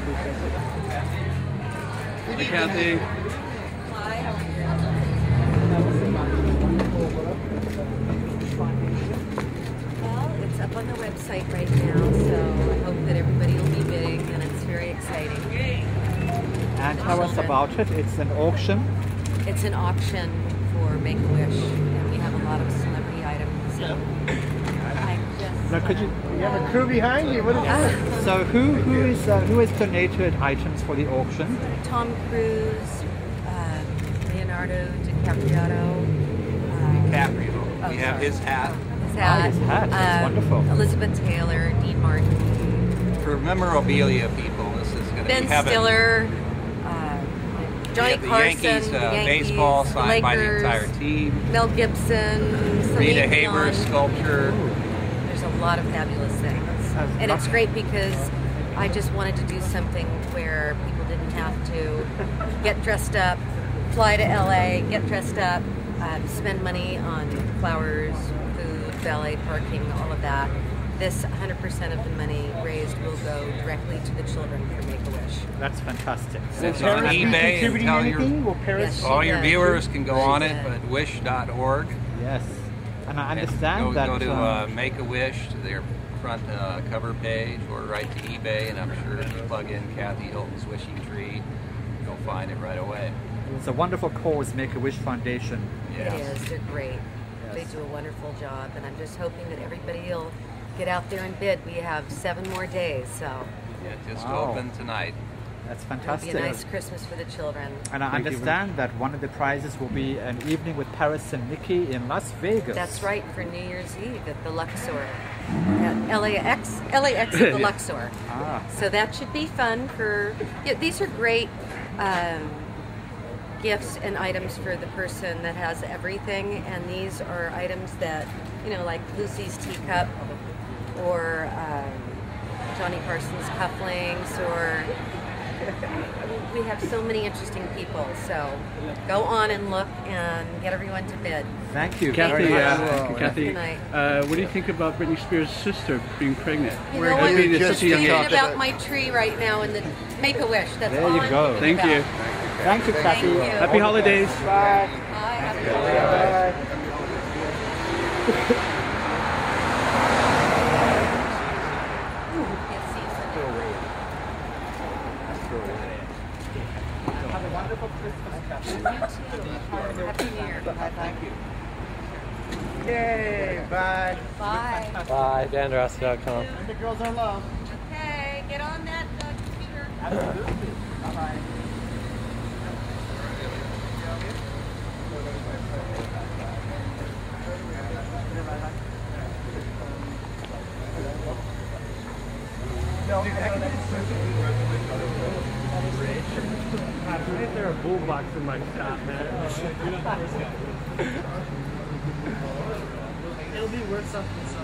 Hey, Kathy. Well, it's up on the website right now, so I hope that everybody will be bidding, and it's very exciting. And tell us about it. It's an auction. It's an auction for Make-A-Wish, and we have a lot of celebrity items. So Now, could you have a crew behind you. What is this? So who has donated items for the auction? Tom Cruise, Leonardo DiCaprio. We have his hat. His hat. His hat. That's wonderful. Elizabeth Taylor, Dean Martin. For memorabilia people, this is going to be Ben heaven. Stiller. Johnny the Carson, Yankees, Yankees, baseball signed Lakers, by the entire team. Mel Gibson, Rita Celine Hayworth's Dion. sculpture. There's a lot of fabulous things. And it's great because I just wanted to do something where people didn't have to get dressed up, fly to LA, get dressed up, spend money on flowers, food, valet parking, all of that. This 100% of the money raised will go directly to the children for Make-A-Wish. That's fantastic. It's on eBay and tell all your viewers can go on it at wish.org. Yes. And I understand that... Go to Make-A-Wish, to their front cover page, or right to eBay, and I'm sure if you plug in Kathy Hilton's Wishing Tree, you'll find it right away. It's a wonderful cause, Make-A-Wish Foundation. It is. They're great. Yes. They do a wonderful job, and I'm just hoping that everybody will get out there and bid. We have 7 more days, so... Yeah, just opened tonight. That's fantastic. It'll be a nice Christmas for the children. And I understand that one of the prizes will be an evening with Paris and Nikki in Las Vegas. That's right, for New Year's Eve at the Luxor. At LAX at the Luxor. So that should be fun for... Yeah, these are great gifts and items for the person that has everything, and these are items that, you know, like Lucy's teacup, or Johnny Carson's cufflinks, or we have so many interesting people. So go on and look and get everyone to bid. Thank you. Kathy, Kathy, what do you think about Britney Spears' sister being pregnant? You know, I'm just thinking about my tree right now and the Make-A-Wish. That's there all you I'm go. Thank about. you. Thank you, Kathy. Thank you. Happy holidays. Bye. Bye. Happy holidays. Have a wonderful Christmas, Kathy. Happy New Year. Thank you. Yay. Bye. Bye. Bye, dandrass.com. And the girls are love. Okay, get on that computer. Absolutely. Bye-bye. Is there a bull box in my shop, man? It'll be worth something.